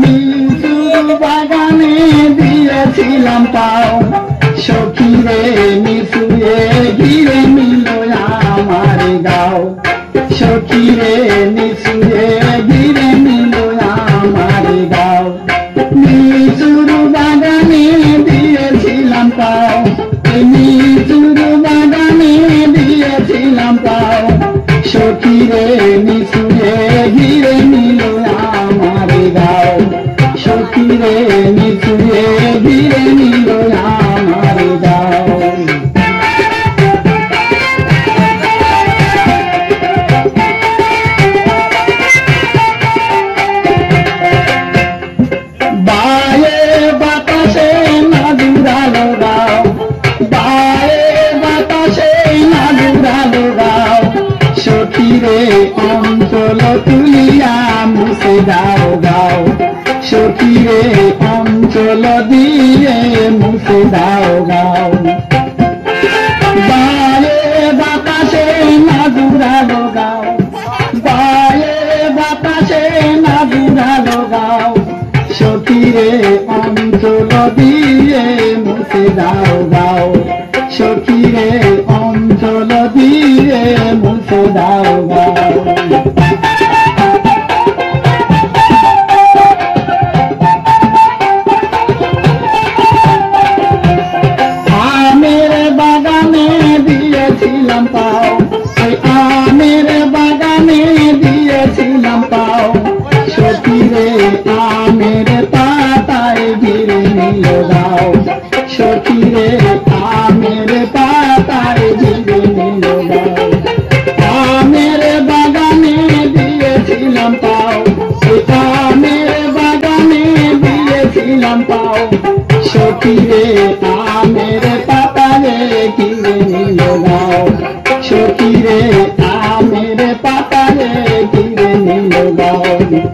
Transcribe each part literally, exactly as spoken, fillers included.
নিচুর বাগানে দিয়েছিলাম পাও সখী রে নিচুয়ে ঘিরে নিল আমার গাও সখী রে নিচুয়ে ঘিরে নিল আমার গাও নিচুর বাগানে দিয়েছিলাম পাও নিচুর বাগানে দিয়েছিলাম পাও সখী রে নিচুয়ে ঘিরে নিল আমার গাও সখী রে নিচুয়ে ঘিরে নিল আমার গাও বায়ে বাতাসে না জুড়ালো গাও বায়ে বাতাসে না জুড়ালো গাও সখী রে অঞ্চল তুলিয়া মুছে দাও গাও সখী রে অঞ্চল দিয়ে মুছে দাও গাও বায়ে বাতাসে না জুড়ালো গাও বায়ে বাতাসে না জুড়ালো গাও সখী রে অঞ্চল দিয়ে মুছে দাও গাও সখী রে অঞ্চল দিয়ে মুছে দাও গাও আমের বাগানে দিয়েছিলাম পাও ওই আমের বাগানে দিয়েছিলাম পাও সখী রে আমের পাতায় ঘিরে নিল গাও সখী রে আমের পাতায় ঘিরে নিল গাও আমের বাগানে দিয়েছিলাম পাও ওই আমের বাগানে দিয়েছিলাম পাও সখী রে আমের পাতায় ঘিরে নিল গাও সখী রে আমের পাতায় ঘিরে নিল গাও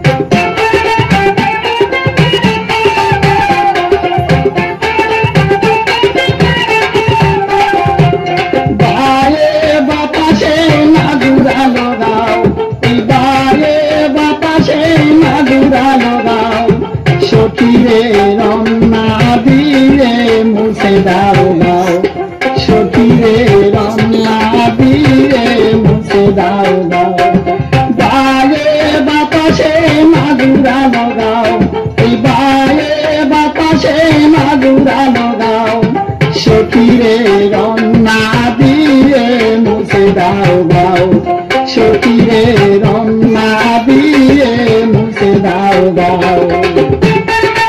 বায়ে বাতাসে না জুড়ালো গাও বায়ে বাতাসে না জুড়ালো গাও সখী রে রন্না দিয়ে মুছে দাও গাও সখী রে রন্না দিয়ে মুছে দাও গাও বায়ে বাতাসে না জুড়ালো গাও বায়ে বাতাসে না জুড়ালো গাও সখী রে রন্না দিয়ে মুছে দাও গাও সখী রে রন্না দিয়ে মুছে দাও গাও